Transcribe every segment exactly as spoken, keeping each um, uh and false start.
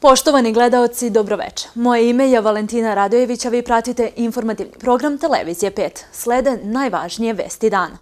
Poštovani gledaoci, dobroveče. Moje ime je Valentina Radojević, a vi pratite informativni program Televizije pet. Slede najvažnije vesti dana.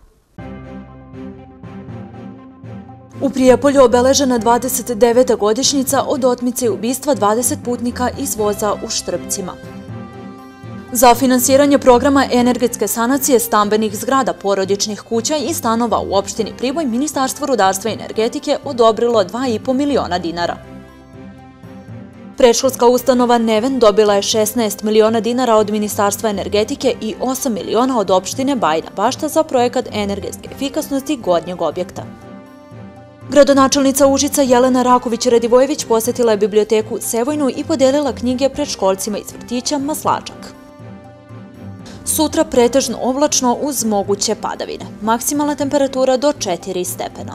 U Prijepolju obeležena dvadeset deveta godišnjica od otmice i ubistva dvadeset putnika iz voza u Štrbcima. Za finansiranje programa energetske sanacije stambenih zgrada, porodičnih kuća i stanova u opštini Priboj, Ministarstvo rudarstva i energetike odobrilo dva i po miliona dinara. Predškolska ustanova Neven dobila je šesnaest miliona dinara od Ministarstva energetike i osam miliona od opštine Bajina Bašta za projekat energetske efikasnosti gornjeg objekta. Gradonačelnica Užica Jelena Raković-Radivojević posetila je biblioteku Sevojnu i podelila knjige predškolcima iz vrtića Maslačak. Sutra pretežno oblačno uz moguće padavine. Maksimalna temperatura do četiri stepena.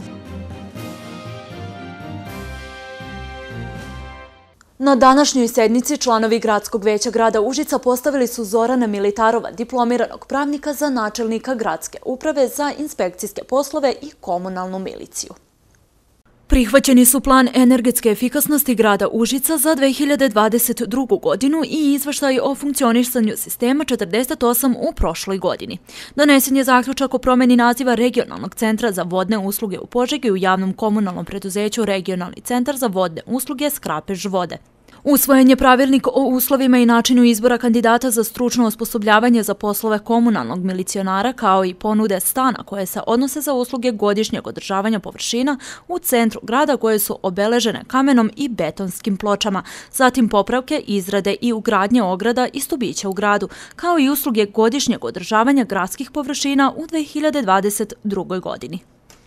Na današnjoj sednici članovi Gradskog veća grada Užica postavili su Zorana Militarova, diplomiranog pravnika, za načelnika Gradske uprave za inspekcijske poslove i komunalnu miliciju. Prihvaćeni su plan energetske efikasnosti grada Užica za dve hiljade dvadeset drugu. godinu i izveštaj o funkcionisanju sistema četrdeset osam u prošloj godini. Donesen je zaključak o promeni naziva Regionalnog centra za vodne usluge u Požegi u javnom komunalnom preduzeću Regionalni centar za vodne usluge Skrapež vode. Usvojen je pravilnik o uslovima i načinu izbora kandidata za stručno osposobljavanje za poslove komunalnog milicionara, kao i ponude stana koje se odnose za usluge godišnjeg održavanja površina u centru grada koje su obeležene kamenom i betonskim pločama, zatim popravke, izrade i ugradnje ograda i stubića u gradu, kao i usluge godišnjeg održavanja gradskih površina u dve hiljade dvadeset drugoj. godini.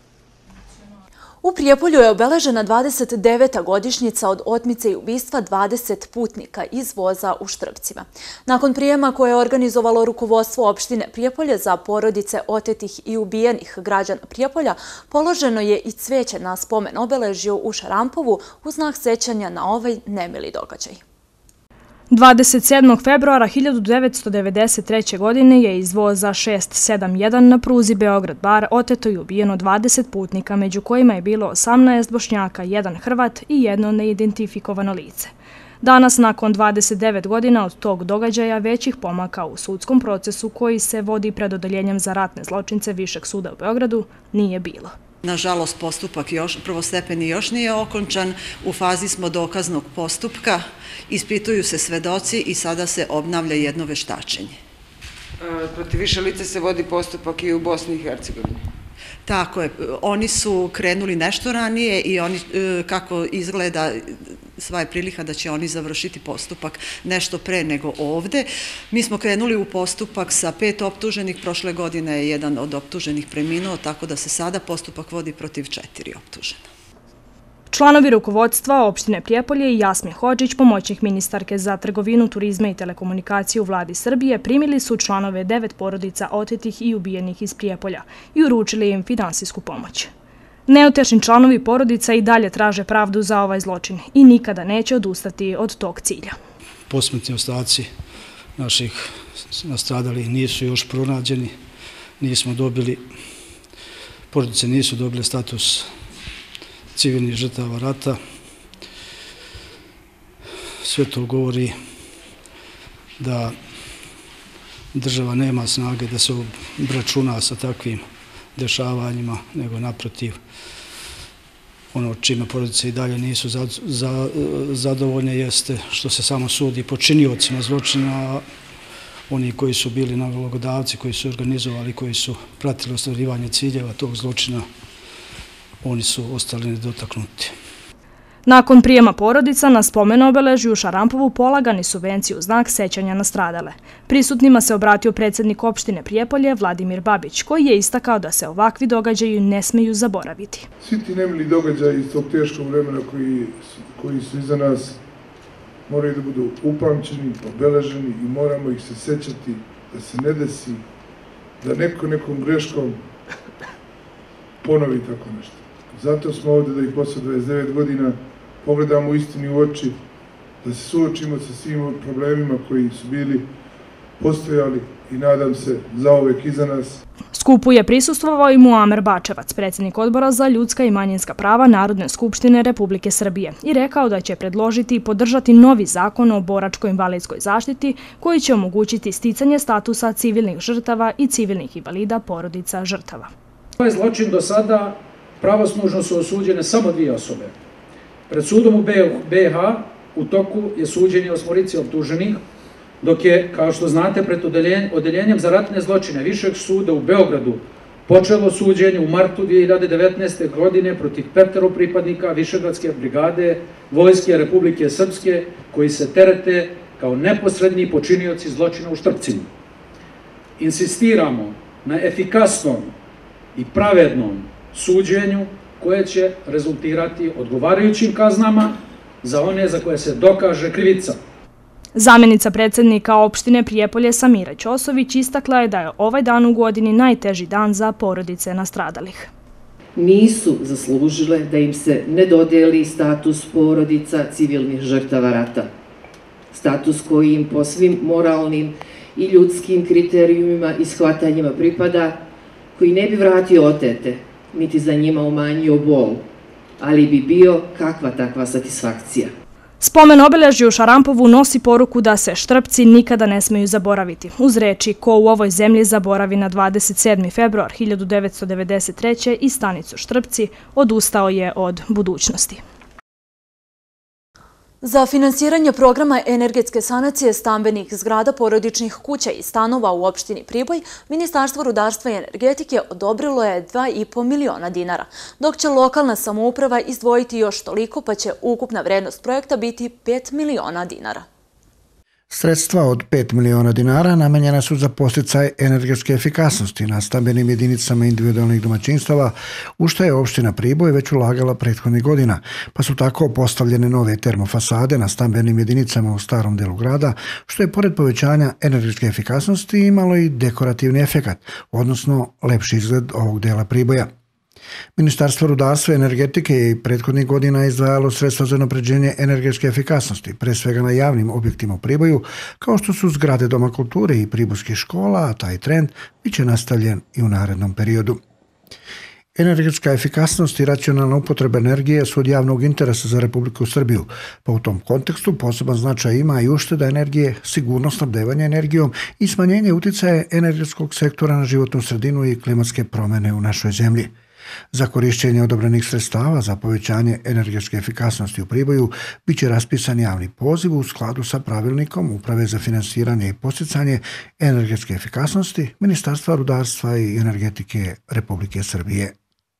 U Prijepolju je obeležena dvadeset deveta godišnjica od otmice i ubistva dvadeset putnika iz voza u Štrbcima. Nakon prijema koje je organizovalo rukovodstvo opštine Prijepolje za porodice otetih i ubijenih građana Prijepolja, položeno je i cveće na spomen obeležju u Šarampovu u znak sećanja na ovaj nemili događaj. dvadeset sedmog februara hiljadu devetsto devedeset treće. godine je iz voza šest sedam jedan na pruzi Beograd-Bar oteto i ubijeno dvadeset putnika, među kojima je bilo osamnaest Bošnjaka, jedan Hrvat i jedno neidentifikovano lice. Danas, nakon dvadeset devet godina od tog događaja, većih pomaka u sudskom procesu koji se vodi pred odeljenjem za ratne zločince Višeg suda u Beogradu nije bilo. Nažalost, postupak prvostepeni još nije okončan, u fazi smo dokaznog postupka, ispituju se svedoci i sada se obnavlja jedno veštačenje. Protiv više lice se vodi postupak i u Bosni i Hercegovini. Tako je, oni su krenuli nešto ranije i oni, kako izgleda, sva je prilika da će oni završiti postupak nešto pre nego ovde. Mi smo krenuli u postupak sa pet optuženih, prošle godine je jedan od optuženih preminuo, tako da se sada postupak vodi protiv četiri optužena. Članovi rukovodstva opštine Prijepolje i Jasmin Hodžić, pomoćnik ministarke za trgovinu, turizma i telekomunikaciju u vladi Srbije, primili su članove devet porodica otetih i ubijenih iz Prijepolja i uručili im finansijsku pomoć. Neutešni članovi porodica i dalje traže pravdu za ovaj zločin i nikada neće odustati od tog cilja. Posmrtni ostaci naših nastradalih nisu još pronađeni, nismo dobili, porodice nisu dobile status civilnih žrtava rata. Sve to govori da država nema snage da se obračuna sa takvim dešavanjima, nego naprotiv, ono čime porodice i dalje nisu zadovoljne jeste što se samo sudi počiniocima zločina, a oni koji su bili nalogodavci, koji su organizovali, koji su pratili ostvarivanje ciljeva tog zločina, oni su ostali nedotaknuti. Nakon prijema porodica na spomen obeležju u Šarampovu polagani su venci u znak sećanja na stradale. Prisutnima se obratio predsjednik opštine Prijepolje Vladimir Babić, koji je istakao da se ovakvi događaji ne smeju zaboraviti. Svi ti nemili događaji iz tog teškog vremena koji su iza nas moraju da budu upamćeni, obeleženi i moramo ih se sećati da se ne desi da neko nekom greškom ponovi tako nešto. Zato smo ovdje da ih posle dvadeset devet godina pogledamo istini u oči, da se suočimo sa svim problemima koji su bili postojali i nadam se zauvek iza nas. Skupu je prisustvovao i Muamer Bačevac, predsjednik Odbora za ljudska i manjinska prava Narodne skupštine Republike Srbije, i rekao da će predložiti i podržati novi zakon o boračko-invalidskoj zaštiti koji će omogućiti sticanje statusa civilnih žrtava i civilnih invalida porodica žrtava. Ovaj zločin do sada pravosnažno su osuđene samo dvije osobe. Pred sudom u B i H u toku je suđenje osmorici optuženih, dok je, kao što znate, pred Odeljenjem za ratne zločine Višeg suda u Beogradu počelo suđenje u martu dve hiljade devetnaeste. godine protiv petero pripadnika Višegradske brigade Vojske Republike Srpske koji se terete kao neposredni počinioci zločina u Štrpcima. Insistiramo na efikasnom i pravednom suđenju koje će rezultirati odgovarajućim kaznama za one za koje se dokaže krivica. Zamjenica predsjednika opštine Prijepolje Samira Ćosović istakla je da je ovaj dan u godini najteži dan za porodice nastradalih. Nisu zaslužile da im se ne dodeli status porodica civilnih žrtava rata. Status koji im po svim moralnim i ljudskim kriterijumima i shvatanjima pripada, koji ne bi vratio otete, niti za njima umanjio bol, ali bi bio kakva takva satisfakcija. Spomen obeležja u Šarampovu nosi poruku da se Štrpci nikada ne smeju zaboraviti. Uz reči "Ko u ovoj zemlji zaboravi na dvadeset sedmi februar hiljadu devetsto devedeset treće i stanicu Štrpci, odustao je od budućnosti. Za finansiranje programa energetske sanacije stambenih zgrada, porodičnih kuća i stanova u opštini Priboj, Ministarstvo rudarstva i energetike odobrilo je dva i po miliona dinara, dok će lokalna samouprava izdvojiti još toliko, pa će ukupna vrednost projekta biti pet miliona dinara. Sredstva od pet miliona dinara namenjena su za podsticaj energetske efikasnosti na stambenim jedinicama individualnih domaćinstava, u što je opština Priboj već ulagala prethodnih godina, pa su tako postavljene nove termofasade na stambenim jedinicama u starom delu grada, što je pored povećanja energetske efikasnosti imalo i dekorativni efekat, odnosno lepši izgled ovog dela Priboja. Ministarstvo rudarstva i energetike je i prethodnih godina izdvajalo sredstva za unapređenje energetske efikasnosti, pre svega na javnim objektima u Priboju, kao što su zgrade Doma kulture i pribojskih škola, a taj trend biće nastavljen i u narednom periodu. Energetska efikasnost i racionalna upotreba energije su od javnog interesa za Republiku Srbiju, pa u tom kontekstu poseban značaj ima i ušteda energije, sigurnost snabdevanja energijom i smanjenje uticaja energetskog sektora na životnu sredinu i klimatske promene u našoj zemlji. Za korišćenje odobrenih sredstava za povećanje energetske efikasnosti u Priboju biće raspisan javni poziv u skladu sa pravilnikom Uprave za finansiranje i podsticanje energetske efikasnosti Ministarstva rudarstva i energetike Republike Srbije.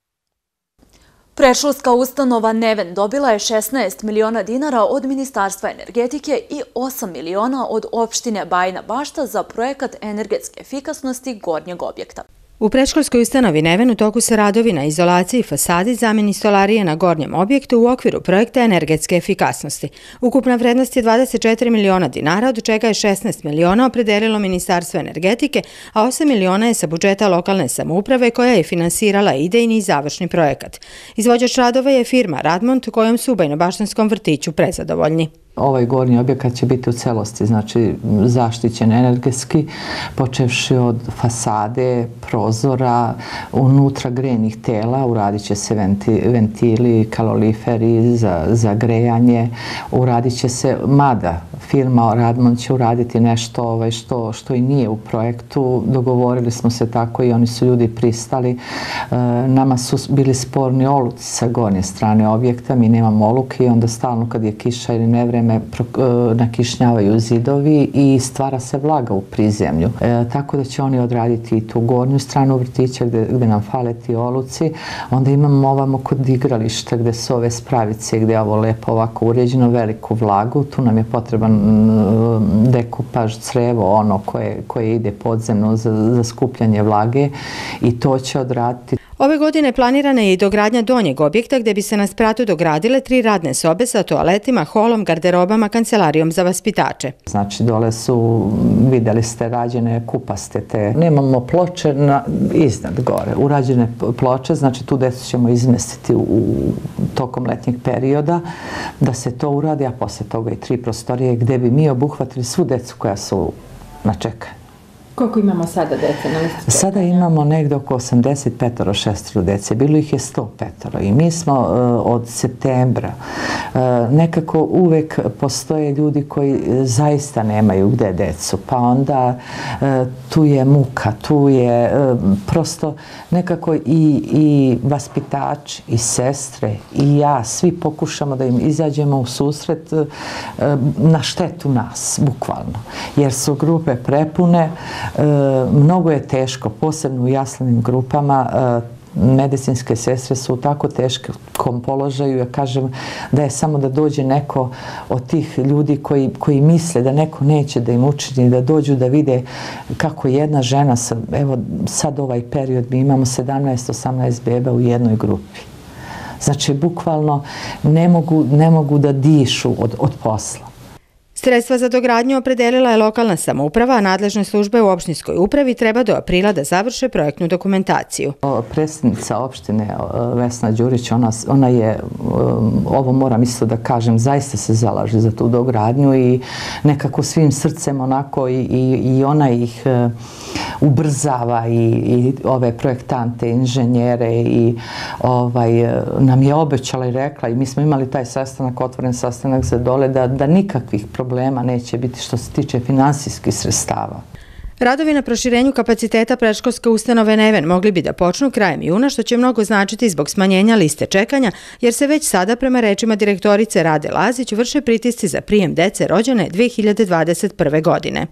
Predškolska ustanova Neven dobila je šesnaest miliona dinara od Ministarstva energetike i osam miliona od opštine Bajina Bašta za projekat energetske efikasnosti gornjeg objekta. U predškolskoj ustanovi Neven u toku se radovi na izolaciji fasadi zameni stolarije na gornjem objektu u okviru projekta energetske efikasnosti. Ukupna vrednost je dvadeset četiri miliona dinara, od čega je šesnaest miliona opredelilo Ministarstvo energetike, a osam miliona je sa budžeta lokalne samouprave koja je finansirala idejni i završni projekat. Izvođač radova je firma Radmont, kojom su u Bajinobaštanskom vrtiću prezadovoljni. Ovaj gornji objekat će biti u celosti, znači zaštićen energetski, počevši od fasade, prozora, unutra grejnih tela, uradit će se ventili, kaloriferi za grejanje, uradit će se, mada firma Radmont će uraditi nešto što i nije u projektu, dogovorili smo se tako i oni su ljudi pristali. Nama su bili sporni oluci sa gornje strane objekta, mi nemamo oluke i onda stalno kad je kiša ili nevreme nakišnjavaju zidovi i stvara se vlaga u prizemlju. Tako da će oni odraditi i tu gornju stranu vrtića gde nam fale ti oluci. Onda imamo ovamo kod igrališta gde su ove spravice, gde je ovo lepo ovako uređeno, veliku vlagu. Tu nam je potreban dekupaž, crevo, ono koje ide podzemno za skupljanje vlage i to će odraditi. Ove godine planirana je i dogradnja donjeg objekta gde bi se na spratu dogradile tri radne sobe sa toaletima, holom, garderobama, kancelarijom za vaspitače. Znači dole su, videli ste, rađene kupaste te. Nemamo ploče iznad gore. Urađene ploče, znači tu decu ćemo izmestiti tokom letnjeg perioda da se to uradi, a posle toga i tri prostorije gde bi mi obuhvatili svu decu koja su na čekanju. Koliko imamo sada dece na listi čekanja? Sada imamo negde oko osamdeset petoro šestoro dece, bilo ih je sto petoro i mi smo uh, od septembra uh, nekako uvek postoje ljudi koji zaista nemaju gde decu, pa onda uh, tu je muka, tu je uh, prosto nekako i, i vaspitači, i sestre, i ja, svi pokušamo da im izađemo u susret uh, na štetu nas, bukvalno, jer su grupe prepune. E, mnogo je teško, posebno u jaslenim grupama, e, medicinske sestre su u tako teškom položaju, ja kažem da je samo da dođe neko od tih ljudi koji, koji misle da neko neće da im učini, da dođu da vide kako jedna žena, evo sad ovaj period, mi imamo sedamnaest osamnaest beba u jednoj grupi. Znači, bukvalno ne mogu, ne mogu da dišu od, od posla. Sredstva za dogradnju opredelila je lokalna samouprava, a nadležne službe u opštinskoj upravi treba do aprila da završe projektnu dokumentaciju. Predsjednica opštine Vesna Đurić, ona, ona je, ovo moram isto da kažem, zaista se zalaže za tu dogradnju i nekako svim srcem onako i, i, i ona ih ubrzava i, i ove projektante, inženjere i ovaj, nam je obećala i rekla i mi smo imali taj sastanak, otvoren sastanak za dole, da, da nikakvih problema problema neće biti što se tiče finansijskih sredstava. Radovi na proširenju kapaciteta predškolske ustanove Neven mogli bi da počnu krajem juna, što će mnogo značiti zbog smanjenja liste čekanja, jer se već sada, prema rečima direktorice Rade Lazić, vrše pritisci za prijem dece rođene dve hiljade dvadeset prve. godine.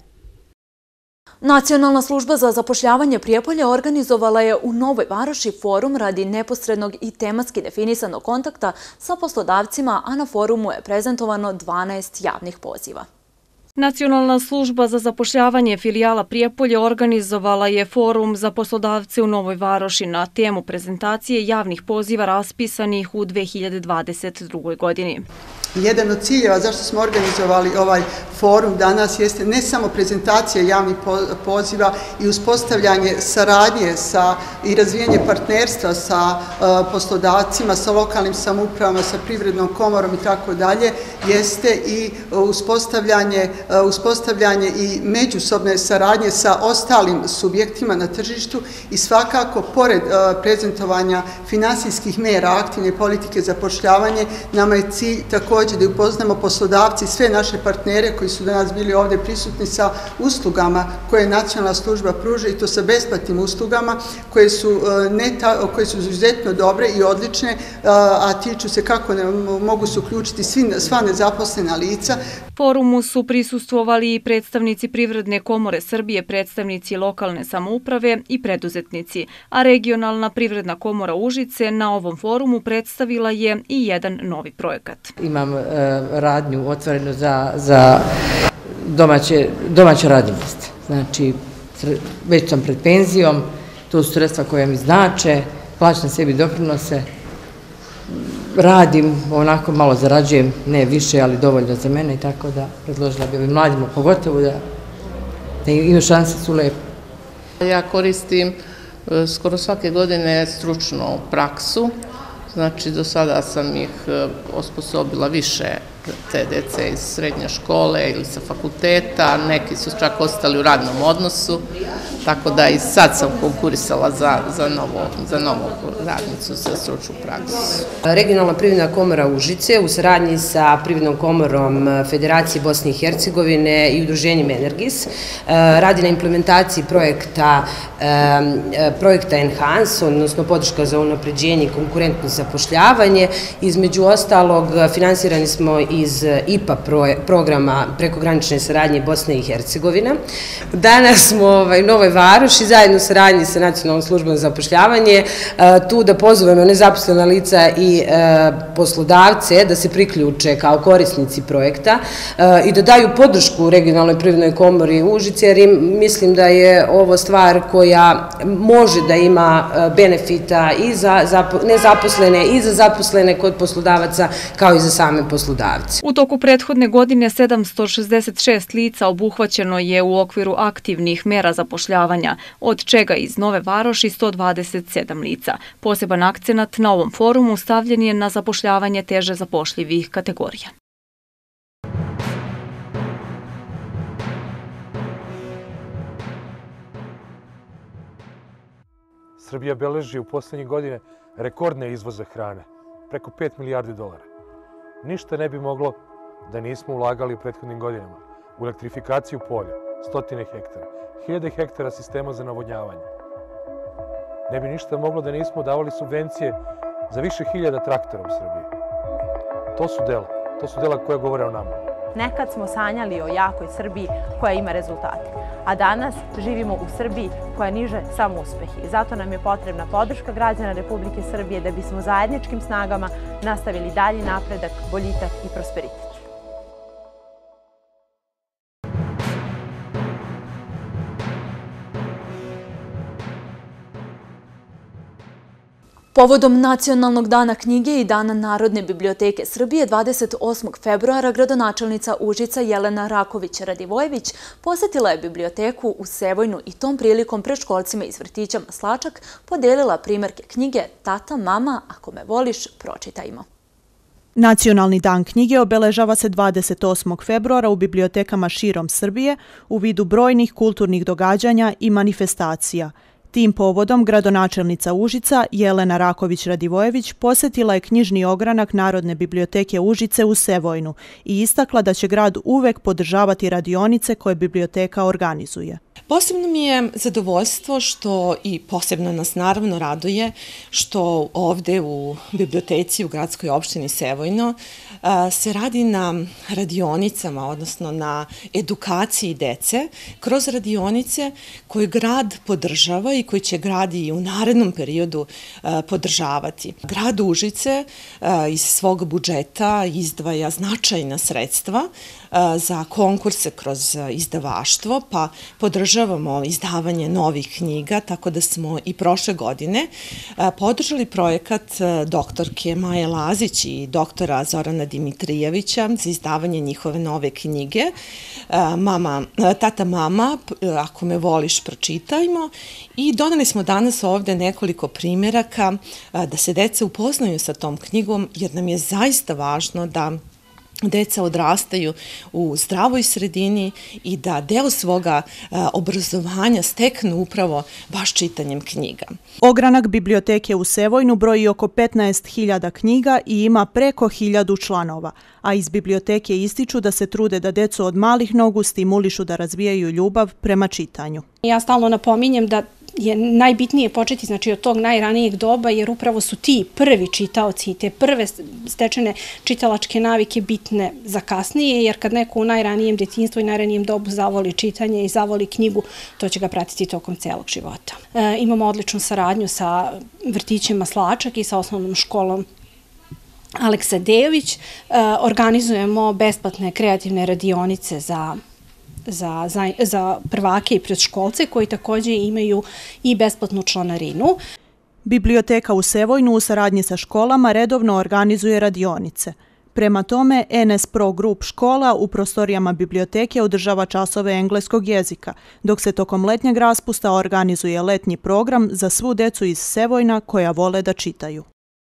Nacionalna služba za zapošljavanje Prijepolja organizovala je u Novoj Varoši forum radi neposrednog i tematski definisanog kontakta sa poslodavcima, a na forumu je prezentovano dvanaest javnih poziva. Nacionalna služba za zapošljavanje filijala Prijepolje organizovala je forum za poslodavce u Novoj Varoši na temu prezentacije javnih poziva raspisanih u dve hiljade dvadeset drugoj. godini. Jedan od ciljeva zašto smo organizovali ovaj forum danas jeste ne samo prezentacija javnih poziva i uspostavljanje saradnje sa, i razvijanje partnerstva sa uh, poslodavcima, sa lokalnim samoupravama, sa privrednom komorom i tako dalje, jeste i uspostavljanje, uh, uspostavljanje i međusobne saradnje sa ostalim subjektima na tržištu i svakako, pored uh, prezentovanja finansijskih mera aktivne politike zapošljavanje, nama je cilj također da upoznamo poslodavci, sve naše partnere koji su danas bili ovdje prisutni sa uslugama koje nacionalna služba pruža i to sa besplatnim uslugama koje su, ne ta, koje su izuzetno dobre i odlične, a tiču se kako ne, mogu se uključiti svi, sva nezaposlena lica. Forumu su prisustvovali i predstavnici Privredne komore Srbije, predstavnici lokalne samouprave i preduzetnici, a regionalna Privredna komora Užice na ovom forumu predstavila je i jedan novi projekat. Imam e, radnju otvorenu za, za domaće, domaće radne mjeste. Znači, već sam pred penzijom, to su sredstva koje mi znače, plaćam sebi doprinose, radim, onako malo zarađujem, ne više, ali dovoljno za mene i tako da predložila bi ovim mladima pogotovo da, da imaju šanse su lepe. Ja koristim skoro svake godine stručnu praksu, znači do sada sam ih osposobila više te dece iz srednje škole ili sa fakulteta, neki su čak ostali u radnom odnosu, tako da i sad sam konkurisala za, za, novo, za novu radnicu za stručnu praksu. Regionalna privredna komora Užice u saradnji sa Privrednom komorom Federacije Bosne i Hercegovine i udruženjem Energis radi na implementaciji projekta, projekta Enhance, odnosno podrška za unapređenje i konkurentno zapošljavanje. Između ostalog, finansirani smo iz I P A programa prekogranične saradnje Bosne i Hercegovine. Danas smo ovaj, u Novoj Varoši zajedno u saradnji sa Nacionalnom službom za zapošljavanje tu da pozovemo nezaposlena lica i poslodavce da se priključe kao korisnici projekta i da daju podršku regionalnoj privrednoj komori Užice, jer mislim da je ovo stvar koja može da ima benefita i za nezaposlene i za zaposlene kod poslodavaca kao i za same poslodavce. U toku prethodne godine sedamsto šezdeset šest lica obuhvaćeno je u okviru aktivnih mera zapošljavanja, od čega iz Nove Varoši sto dvadeset sedam lica. Poseban akcenat na ovom forumu stavljen je na zapošljavanje teže zapošljivih kategorija. Srbija beleži u poslednjih godine rekordne izvoze hrane, preko pet milijardi dolara. Ništa ne bi moglo da nismo ulagali u prethodnim godinama u elektrifikaciju polja, stotine hektara, hiljade hektara sistema za navodnjavanje. Ne bi ništa moglo da nismo davali subvencije za više hiljada traktora u Srbiji. To su dela, to su dela koje govore o nama. Nekad smo sanjali o jakoj Srbiji koja ima rezultate, a danas živimo u Srbiji koja niže samo uspehi. Zato nam je potrebna podrška građana Republike Srbije da bismo zajedničkim snagama nastavili dalji napredak, boljitak i prosperitet. Povodom Nacionalnog dana knjige i Dana Narodne biblioteke Srbije dvadeset osmog februara gradonačelnica Užica Jelena Raković-Radivojević posetila je biblioteku u Sevojnu i tom prilikom predškolcima iz vrtića Maslačak podelila primerke knjige Tata, mama, ako me voliš, pročitajmo. Nacionalni dan knjige obeležava se dvadeset osmog februara u bibliotekama širom Srbije u vidu brojnih kulturnih događanja i manifestacija. Tim povodom gradonačelnica Užica Jelena Raković-Radivojević posetila je knjižni ogranak Narodne biblioteke Užice u Sevojnu i istakla da će grad uvek podržavati radionice koje biblioteka organizuje. Posebno mi je zadovoljstvo što i posebno nas naravno raduje što ovde u biblioteci u gradskoj opštini Sevojno se radi na radionicama, odnosno na edukaciji dece kroz radionice koje grad podržava i koji će grad i u narednom periodu podržavati. Grad Užice iz svog budžeta izdvaja značajna sredstva za konkurse kroz izdavaštvo, pa podržavamo izdavanje novih knjiga, tako da smo i prošle godine podržali projekat doktorke Maje Lazić i doktora Zorana Dimitrijevića za izdavanje njihove nove knjige Mama, Tata, mama, ako me voliš, pročitajmo. I doneli smo danas ovde nekoliko primjeraka da se deca upoznaju sa tom knjigom, jer nam je zaista važno da deca odrastaju u zdravoj sredini i da deo svoga obrazovanja steknu upravo baš čitanjem knjiga. Ogranak biblioteke u Sevojnu broji oko petnaest hiljada knjiga i ima preko hiljadu članova, a iz biblioteke ističu da se trude da decu od malih nogu stimulišu da razvijaju ljubav prema čitanju. Ja stalno napominjem da je najbitnije početi znači od tog najranijeg doba, jer upravo su ti prvi čitaoci i te prve stečene čitalačke navike bitne za kasnije, jer kad neko u najranijem detinjstvu i najranijem dobu zavoli čitanje i zavoli knjigu, to će ga pratiti tokom celog života. E, imamo odličnu saradnju sa vrtićem Maslačak i sa osnovnom školom Aleksa Dejović. E, organizujemo besplatne kreativne radionice za Za, za, za prvake i predškolce koji također imaju i besplatnu članarinu. Biblioteka u Sevojnu u saradnji sa školama redovno organizuje radionice. Prema tome, N S Pro Group škola u prostorijama biblioteke održava časove engleskog jezika, dok se tokom letnjeg raspusta organizuje letnji program za svu decu iz Sevojna koja vole da čitaju.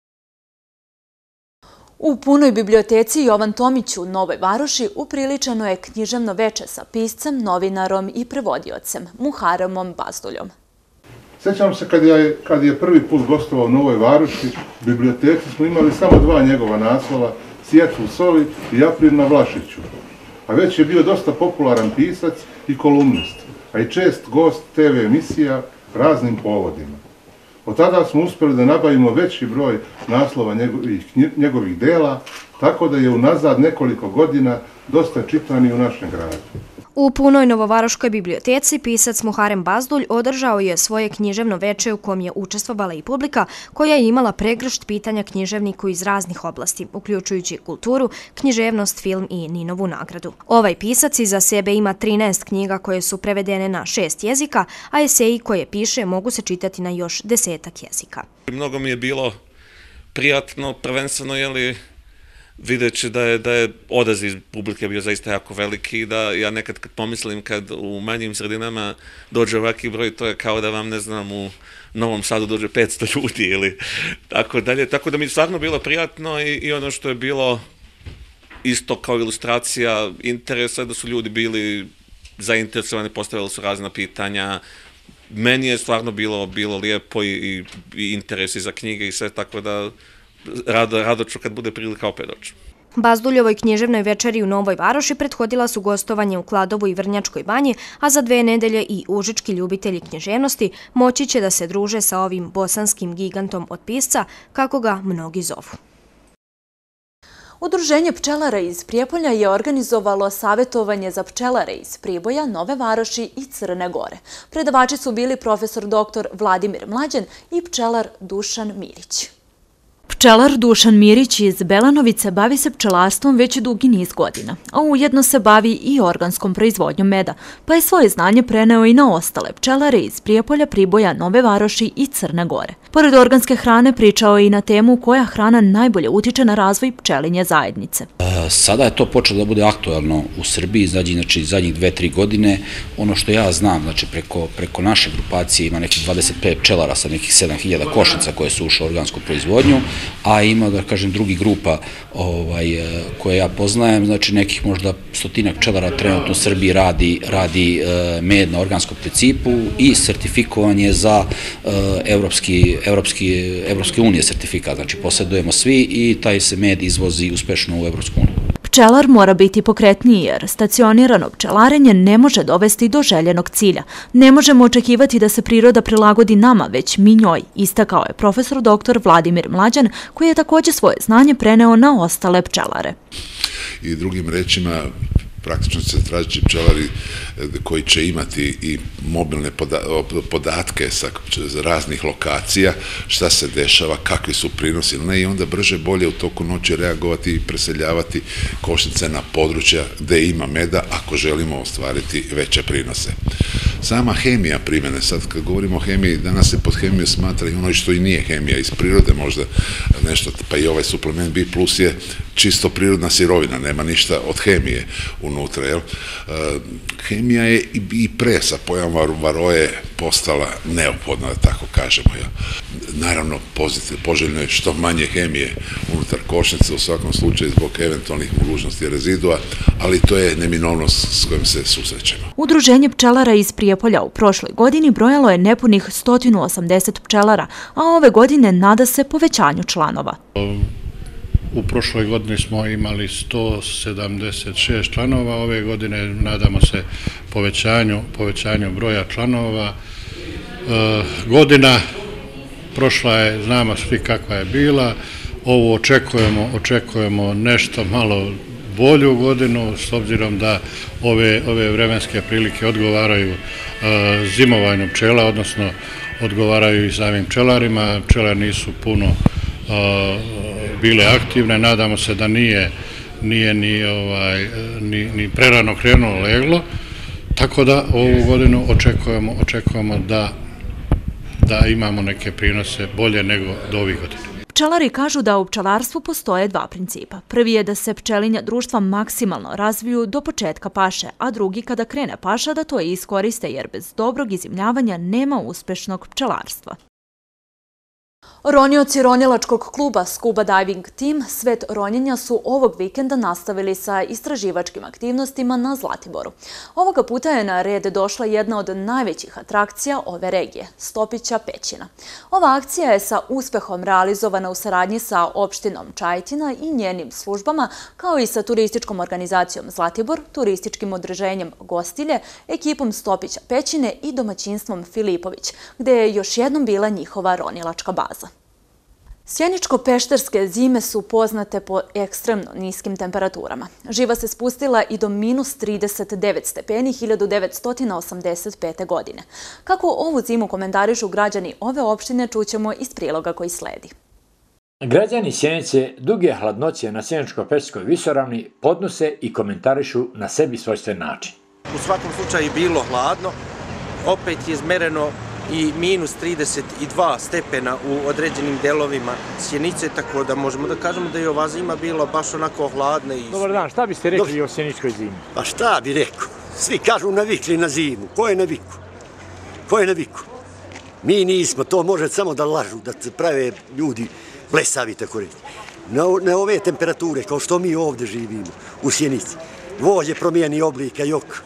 U punoj biblioteci Jovan Tomić u Novoj Varoši upriličeno je književno veče sa piscem, novinarom i prevodiocem Muharemom Bazduljom. Sjećam se kad je, kad je prvi put gostovao u Novoj Varoši, u biblioteci smo imali samo dva njegova naslova, Sjetvu u Soli i April na Vlašiću. A već je bio dosta popularan pisac i kolumnist, a i čest gost te ve emisija raznim povodima. Od tada smo uspjeli da nabavimo veći broj naslova njegovih, njegovih dela, tako da je unazad nekoliko godina dosta čitan i u našem gradu. U punoj Novovaroškoj biblioteci pisac Muharem Bazdulj održao je svoje književno veče u kom je učestvovala i publika koja je imala pregršt pitanja književniku iz raznih oblasti, uključujući kulturu, književnost, film i Ninovu nagradu. Ovaj pisac iza sebe ima trinaest knjiga koje su prevedene na šest jezika, a eseji koje piše mogu se čitati na još desetak jezika. Mnogo mi je bilo prijatno, prvenstveno je li videći da je, da je odaziv publike bio zaista jako veliki i da ja nekad kad pomislim kad u manjim sredinama dođe ovaki broj, to je kao da vam, ne znam, u Novom Sadu dođe petsto ljudi ili tako dalje. Tako da mi je stvarno bilo prijatno i, i ono što je bilo isto kao ilustracija interesa, da su ljudi bili zainteresovani, postavili su razna pitanja, meni je stvarno bilo, bilo lijepo i, i interesi za knjige i sve, tako da rado, rado ću kad bude prilika opet doći. Bazduljovoj književnoj večeri u Novoj Varoši prethodila su gostovanje u Kladovu i Vrnjačkoj banji, a za dve nedelje i užički ljubitelji književnosti moći će da se druže sa ovim bosanskim gigantom od pisca, kako ga mnogi zovu. Udruženje pčelara iz Prijepolja je organizovalo savjetovanje za pčelare iz Priboja, Nove Varoši i Crne Gore. Predavači su bili profesor doktor Vladimir Mlađan i pčelar Dušan Mirić. Pčelar Dušan Mirić iz Belanovice bavi se pčelarstvom već dugi niz godina, a ujedno se bavi i organskom proizvodnjom meda, pa je svoje znanje preneo i na ostale pčelare iz Prijepolja, Priboja, Nove Varoši i Crne Gore. Pored organske hrane pričao je i na temu koja hrana najbolje utiče na razvoj pčelinje zajednice. Sada je to počelo da bude aktualno u Srbiji, znači zadnjih dve, tri godine. Ono što ja znam, znači preko, preko naše grupacije ima nekih dvadeset pet pčelara sa nekih sedam hiljada košnica koje su ušle u organsku proizvodnju, a ima, da kažem, drugi grupa ovaj, koje ja poznajem, znači nekih možda stotinak pčelara trenutno u Srbiji radi, radi e, med na organskom principu i sertifikovan je za e, evropski, evropski, Evropske unije sertifikat, znači posjedujemo svi i taj se med izvozi uspešno u Evropsku uniju. Pčelar mora biti pokretniji jer stacionirano pčelarenje ne može dovesti do željenog cilja. Ne možemo očekivati da se priroda prilagodi nama, već mi njoj, istakao je profesor doktor Vladimir Mlađan, koji je također svoje znanje preneo na ostale pčelare. I drugim rečima, praktično se tražiti pčelari koji će imati i mobilne podatke sa raznih lokacija, šta se dešava, kakvi su prinosi ili ne, i onda brže bolje u toku noći reagovati i preseljavati košnice na područja gde ima meda ako želimo ostvariti veće prinose. Sama hemija primjene, sad kad govorimo o hemiji, danas se pod hemiju smatra i ono što i nije hemija, iz prirode možda nešto, pa i ovaj suplement B plus je čisto prirodna sirovina, nema ništa od hemije unutra, jel? Hemija je i pre sa pojavom varoje postala neophodna, da tako kažemo, jel? Naravno, poželjno je što manje hemije unutar košnice, u svakom slučaju zbog eventualnih mogućnosti rezidua, ali to je neminovnost s kojim se susrećemo. Udruženje pčelara iz Prijepolja u prošloj godini brojalo je nepunih sto osamdeset pčelara, a ove godine nada se povećanju članova. U prošloj godini smo imali sto sedamdeset šest članova, ove godine nadamo se povećanju, povećanju broja članova. E, godina prošla je, znamo svi kakva je bila, ovo očekujemo, očekujemo nešto malo bolju godinu, s obzirom da ove, ove vremenske prilike odgovaraju e, zimovanju pčela, odnosno odgovaraju i samim pčelarima. Pčelari nisu puno e, bile aktivne, nadamo se da nije, nije ni, ovaj, ni, ni prerano krenulo leglo, tako da ovu godinu očekujemo, očekujemo da, da imamo neke prinose bolje nego do ovih godina. Pčelari kažu da u pčelarstvu postoje dva principa. Prvi je da se pčelinja društva maksimalno razviju do početka paše, a drugi kada krene paša da to iskoriste jer bez dobrog izimljavanja nema uspešnog pčelarstva. Ronioci ronilačkog kluba Scuba Diving Team Svet ronjenja su ovog vikenda nastavili sa istraživačkim aktivnostima na Zlatiboru. Ovoga puta je na red došla jedna od najvećih atrakcija ove regije, Stopića pećina. Ova akcija je sa uspehom realizovana u saradnji sa opštinom Čajetina i njenim službama, kao i sa turističkom organizacijom Zlatibor, turističkim udruženjem Gostilje, ekipom Stopića pećine i domaćinstvom Filipović, gde je još jednom bila njihova ronilačka baza. Sjeničko-pešterske zime su poznate po ekstremno niskim temperaturama. Živa se spustila i do minus trideset devet stepeni hiljadu devetsto osamdeset pete. godine. Kako ovu zimu komentarišu građani ove opštine, čućemo iz priloga koji sledi. Građani Sjenice duge hladnoće na Sjeničko-pešterskoj visoravni podnose i komentarišu na sebi svojstven način. U svakom slučaju bilo hladno, opet je izmereno i minus trideset dva stepena u određenim delovima Sjenice, tako da možemo da kažemo da je ova zima bila baš onako hladna. Dobar dan, šta biste rekli o sjeničkoj zimi? Pa šta bi rekao? Svi kažu navikli na zimu. Ko je naviku? Ko je naviku? Mi nismo, to može samo da lažu, da se prave ljudi blesavi, tako reći. Na ove temperature, kao što mi ovde živimo, u Sjenici, vođe promijeni oblika, jok.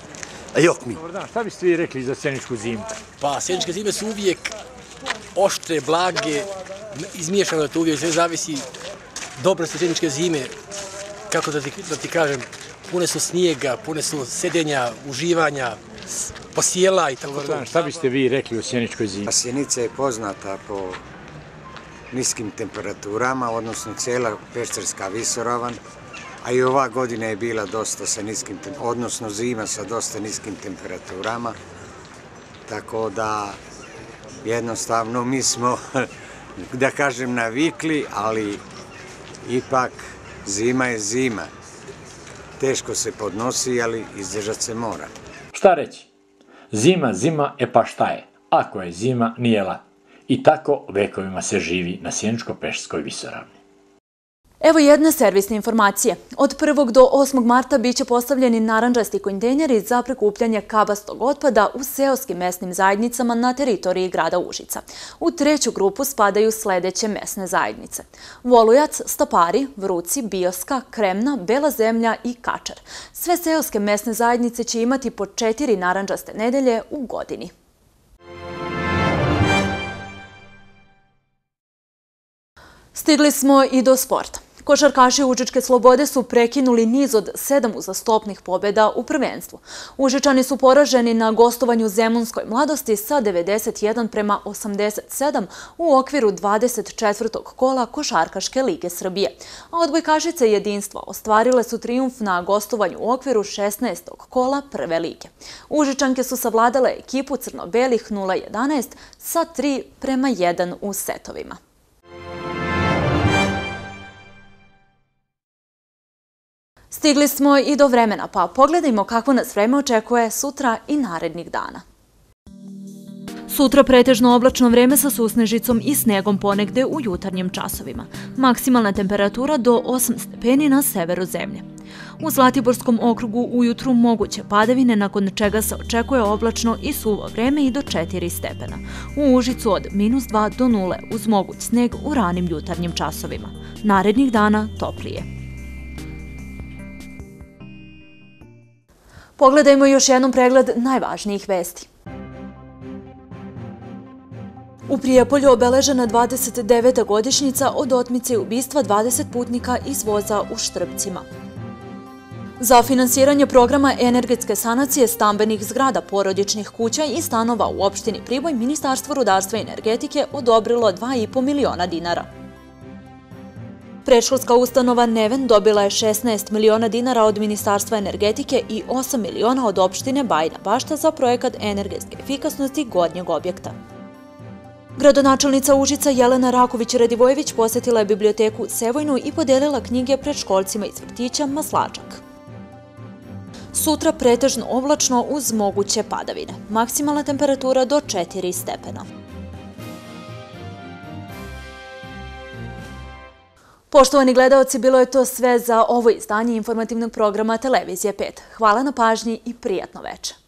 a jok mi. Dobar dan, šta biste vi rekli za sjeničku zimu? Pa, sjeničke zime su uvijek oštre, blage, izmiješano je to uvijek, sve zavisi dobro su sjeničke zime, kako da ti, da ti kažem, pune su snijega, pune su sedenja, uživanja, posijela i tako to. Dobar dan, šta biste vi rekli o sjeničkoj zimi? Sjenica je poznata po niskim temperaturama, odnosno cijela Pešterska visoravan, a i ova godina je bila dosta sa niskim, odnosno zima sa dosta niskim temperaturama, tako da jednostavno mi smo, da kažem, navikli, ali ipak zima je zima. Teško se podnosi, ali izdržat se mora. Šta reći? Zima, zima, e pa šta je? Ako je zima, nije la. I tako vekovima se živi na Sjeničko-Pešterskoj visoravni. Evo jedne servisne informacije. Od prvog do osmog marta biće postavljeni narandžasti kontejneri za prikupljanje kabastog otpada u seoskim mesnim zajednicama na teritoriji grada Užica. U treću grupu spadaju sledeće mesne zajednice: Volujac, Stapari, Vruci, Bioska, Kremna, Bela zemlja i Kačar. Sve seoske mesne zajednice će imati po četiri narandžaste nedelje u godini. Stigli smo i do sporta. Košarkaši Užičke Slobode su prekinuli niz od sedam uzastopnih pobjeda u prvenstvu. Užičani su poraženi na gostovanju Zemunskoj Mladosti sa devedeset jedan prema osamdeset sedam u okviru dvadeset četvrtog kola Košarkaške lige Srbije. A odbojkašice Jedinstva ostvarile su trijumf na gostovanju u okviru šesnaestog kola Prve lige. Užičanke su savladale ekipu crno-belih nula jedanaest sa tri prema jedan u setovima. Stigli smo i do vremena, pa pogledajmo kako nas vreme očekuje sutra i narednih dana. Sutra pretežno oblačno vreme sa susnežicom i snegom ponegde u jutarnjim časovima. Maksimalna temperatura do osam stepeni na severu zemlje. U Zlatiborskom okrugu ujutru moguće padavine, nakon čega se očekuje oblačno i suvo vreme i do četiri stepena. U Užicu od minus dva do nule uz moguć sneg u ranim jutarnjim časovima. Narednih dana toplije. Pogledajmo još jednom pregled najvažnijih vesti. U Prijepolju obeležena dvadeset deveta godišnjica od otmice i ubistva dvadeset putnika iz voza u Štrbcima. Za finansiranje programa energetske sanacije stambenih zgrada, porodičnih kuća i stanova u opštini Priboj, Ministarstvo rudarstva i energetike odobrilo dva i po miliona dinara. Predškolska ustanova Neven dobila je šesnaest miliona dinara od Ministarstva energetike i osam miliona od opštine Bajina Bašta za projekat energetske efikasnosti gornjeg objekta. Gradonačelnica Užica Jelena Raković-Radivojević posjetila je biblioteku Sevojnu i podelila knjige predškolcima iz vrtića Maslačak. Sutra pretežno oblačno uz moguće padavine. Maksimalna temperatura do četiri stepena. Poštovani gledaoci, bilo je to sve za ovo izdanje informativnog programa Televizije pet. Hvala na pažnji i prijatno večer.